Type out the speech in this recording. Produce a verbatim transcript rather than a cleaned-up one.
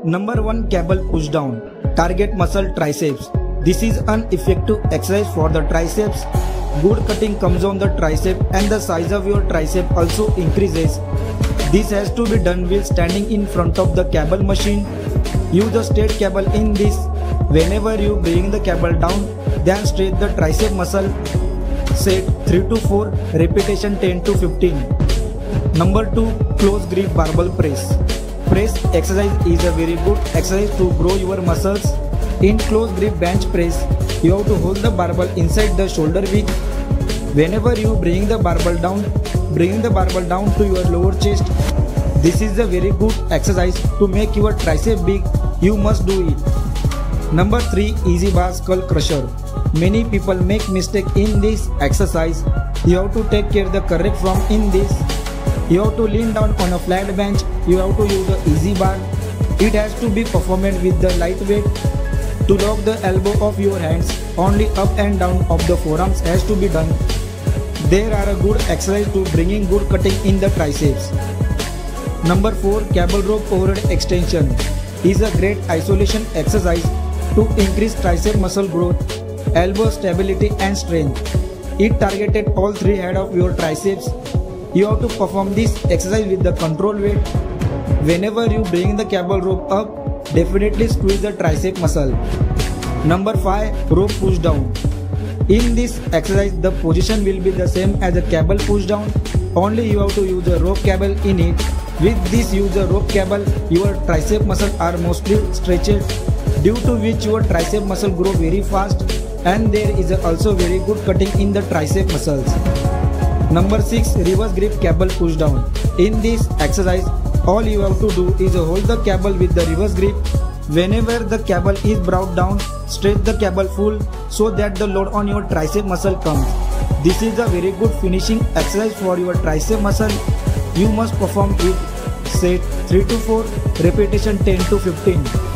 Number one, cable push down. Target muscle triceps. This is an effective exercise for the triceps. Good cutting comes on the tricep and the size of your tricep also increases. This has to be done while standing in front of the cable machine. Use the straight cable in this. Whenever you bring the cable down, then straight the tricep muscle. Set three to four, repetition ten to fifteen. Number two, close grip barbell press. Press exercise is a very good exercise to grow your muscles. In close grip bench press, you have to hold the barbell inside the shoulder width. Whenever you bring the barbell down, bring the barbell down to your lower chest. This is a very good exercise to make your tricep big. You must do it. Number three, easy bar skull crusher. Many people make mistake in this exercise. You have to take care the correct form in this. You have to lean down on a flat bench. You have to use the easy bar. It has to be performed with the light weight. To lock the elbow of your hands, only up and down of the forearms has to be done. There are a good exercise to bringing good cutting in the triceps. Number four, cable rope overhead extension is a great isolation exercise to increase tricep muscle growth, elbow stability and strength. It targeted all three heads of your triceps. You have to perform this exercise with the control weight. Whenever you bring the cable rope up, definitely squeeze the tricep muscle. Number five, rope push down. In this exercise, the position will be the same as a cable push down. Only you have to use a rope cable in it. With this use a rope cable, your tricep muscles are mostly stretched, due to which your tricep muscle grow very fast, and there is also very good cutting in the tricep muscles. Number six, reverse grip cable push down. In this exercise, all you have to do is hold the cable with the reverse grip. Whenever the cable is brought down, stretch the cable full so that the load on your tricep muscle comes. This is a very good finishing exercise for your tricep muscle. You must perform it. Set three to four, repetition ten to fifteen.